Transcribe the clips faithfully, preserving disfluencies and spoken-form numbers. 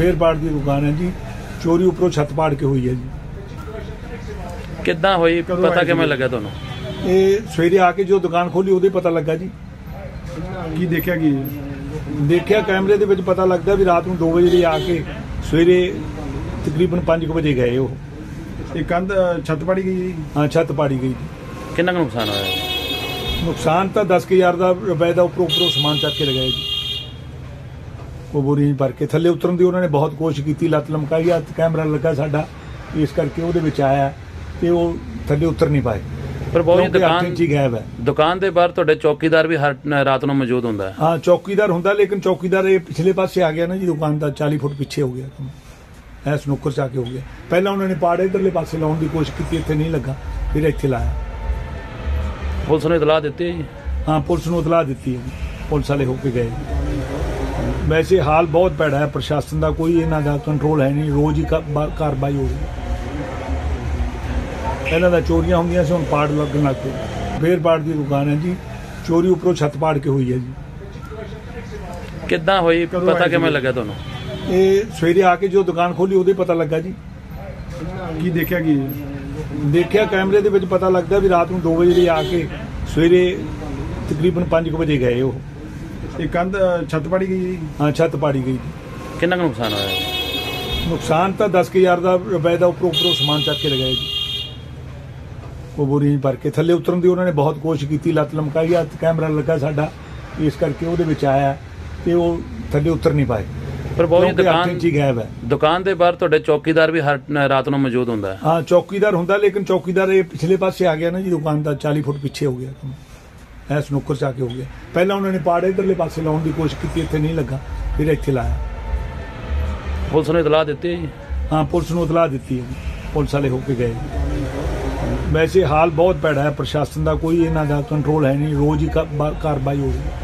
Spare part की दुकान है जी। चोरी उपरों छत पाड़ के हुई है जी। किद्दां होई पता किवें लगा तुहानूं? ये सवेरे आके जो दुकान खोली उदे पता लगा जी। की देखिया की देखिया कैमरे दे विच पता लगदा भी रात नूं दो बजे आके सवेरे तकरीबन पाँच बजे गए वो। ये कंध छत पाड़ी गई? हाँ छत पाड़ी गई जी। किन्ना कुछ नुकसान होया? नुकसान तो दस हज़ार का रुपए का उपरों उपरों समान चक के लगाया जी। वो बोरी भर के थले उतरन की उन्होंने बहुत कोशिश की, लत्त लमकाई, हथ कैमरा लगा साडा, इस करके वो आया तो वो थले उतर नहीं पाए। पर बहुत जी दुकान जी गायब है। दुकान के बाहर तुहाडे चौकीदार भी हर रात को मौजूद होंदा है? हाँ चौकीदार होंदा, लेकिन चौकीदार ये पिछले पासे आ गया ना जी, दुकान का चालीस फुट पिछे हो गया, है स्नूकर च आके हो गया। पहला उन्होंने पाड़ इधरले पासे लाने की कोशिश की, इत्थे नहीं लगा, फिर इत्थे लाया। पुलिस ने इतला दी है जी? हाँ पुलिस ने इतला दी है, पुलिस वाले होके गए। वैसे हाल बहुत भैड़ा है, प्रशासन का कोई इन्हां दा कंट्रोल है नहीं, रोज़ ही कार्रवाई हो रही है। पहले तो चोरियां होंदियां सी, हुण पाड़ लगन लग पे। स्पेयर पार्ट की दुकान है जी। चोरी उपरों छत पाड़ के हुई है जी। किद्दां होई पता किवें लगा तुहानूं? ये सवेरे आके जो दुकान खोली उदे पता लगा जी। की देखिया की देखिया कैमरे दे विच पता लगदा भी रात नूं दो बजे आके सवेरे तकरीबन पाँच बजे गए वो। ये कंध छत पाड़ी गई? हाँ छत पाड़ी गई जी। किन्ना कुछ नुकसान होया? नुकसान तो दस हज़ार का रुपए का उपरों उपरों समान चक के लगाया जी। वो बोरी भर के थले उतरन की उन्होंने बहुत कोशिश की, लत्त लमकाई, हथ कैमरा लगा साडा, इस करके वो आया तो वो थले उतर नहीं पाए। पर बहुत जी दुकान जी गायब है। दुकान के बाहर तुहाडे चौकीदार भी हर रात को मौजूद होंदा है? हाँ चौकीदार होंदा, लेकिन चौकीदार ये पिछले पासे आ गया ना जी, दुकान का चालीस फुट पिछे हो गया, है स्नूकर च आके हो गया। पहला उन्होंने पाड़ इधरले पासे लाने की कोशिश की, इत्थे नहीं लगा, फिर इत्थे लाया। पुलिस ने इतला दी है जी? हाँ पुलिस ने इतला दी है, पुलिस वाले होके गए। वैसे हाल बहुत भैड़ा है, प्रशासन का कोई इन्हां दा कंट्रोल है नहीं, रोज़ ही कार्रवाई हो रही है।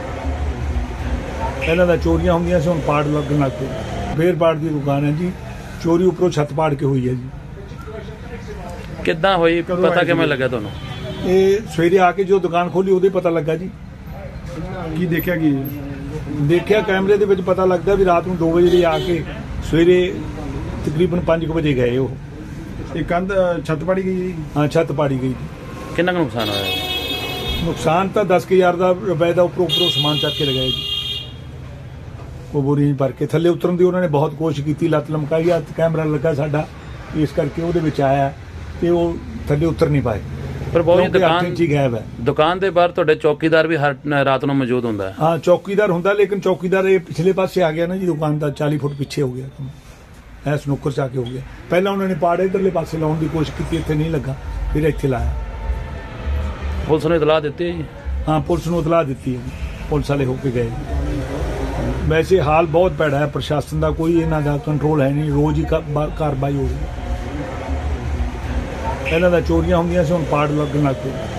पहले तो चोरियां होंदियां सी, हुण पाड़ लगन लग पे। स्पेयर पार्ट की दुकान है जी। चोरी उपरों छत पाड़ के हुई है जी। किद्दां होई पता किवें लगा तुहानूं? ये सवेरे आके जो दुकान खोली उदे पता लगा जी। की देखिया की देखिया कैमरे दे विच पता लगदा भी रात नूं दो बजे आके सवेरे तकरीबन पाँच बजे गए वो। ये कंध छत पाड़ी गई? हाँ छत पाड़ी गई जी। किन्ना कुछ नुकसान होया? नुकसान तो दस हज़ार का रुपए का उपरों उपरों समान चक के लगाया जी। वो बोरी भर के थले उतरन की उन्होंने बहुत कोशिश की, लत्त लमकाई, हथ कैमरा लगा साडा, इस करके वो आया तो वो थले उतर नहीं पाए। पर बहुत जी दुकान जी गायब है। दुकान के बाहर तुहाडे चौकीदार भी हर रात को मौजूद होंदा है? हाँ चौकीदार होंदा, लेकिन चौकीदार ये पिछले पासे आ गया ना जी, दुकान का चालीस फुट पिछे हो गया, है स्नूकर च आके हो गया। पहला उन्होंने पाड़ इधरले पासे लाने की कोशिश की, इत्थे नहीं लगा, फिर इत्थे लाया। पुलिस ने इतला दी है जी? हाँ पुलिस ने इतला दी है, पुलिस वाले होके गए। वैसे हाल बहुत भैड़ा है, प्रशासन का कोई इन्हां दा कंट्रोल है नहीं, रोज़ ही कार्रवाई हो रही है। पहले तो चोरियां होंदियां सी, हुण पाड़ लगन लग पे।